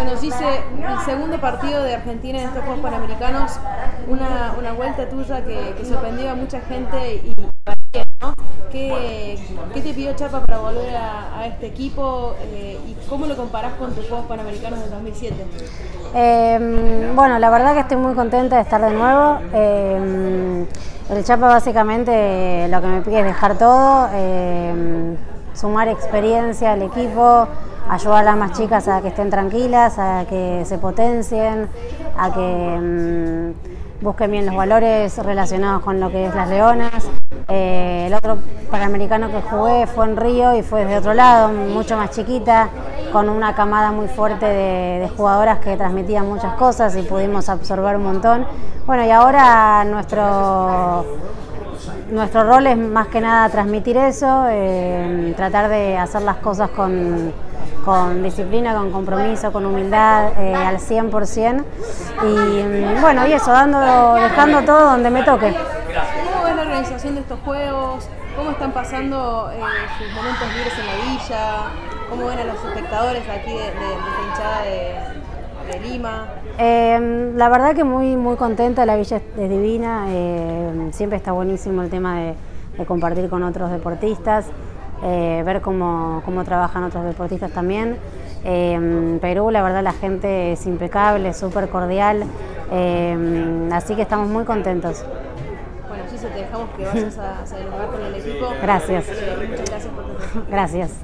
Bueno, Gise, el segundo partido de Argentina en estos Juegos Panamericanos, una vuelta tuya que sorprendió a mucha gente y ¿no? ¿Qué te pidió Chapa para volver a este equipo y cómo lo comparás con tus Juegos Panamericanos del 2007? Bueno, la verdad que estoy muy contenta de estar de nuevo. El Chapa básicamente lo que me pide es dejar todo, sumar experiencia al equipo, ayudar a las más chicas a que estén tranquilas, a que se potencien, a que busquen bien los valores relacionados con lo que es las leonas. El otro Panamericano que jugué fue en Río y fue desde otro lado, mucho más chiquita, con una camada muy fuerte de jugadoras que transmitían muchas cosas y pudimos absorber un montón. Bueno, y ahora nuestro rol es más que nada transmitir eso, tratar de hacer las cosas con disciplina, con compromiso, con humildad, al 100%. Y bueno, y eso, dejando todo donde me toque. ¿Cómo ves la organización de estos juegos? ¿Cómo están pasando sus momentos libres en la villa? ¿Cómo ven a los espectadores aquí de esta hinchada de Lima? La verdad que muy contenta, la villa es divina, siempre está buenísimo el tema de compartir con otros deportistas, ver cómo trabajan otros deportistas también. Perú, la verdad, la gente es impecable, súper cordial, así que estamos muy contentos. Bueno, Gise, te dejamos que vayas a dialogar con el equipo. Gracias. Muchas gracias por tu tiempo. Gracias.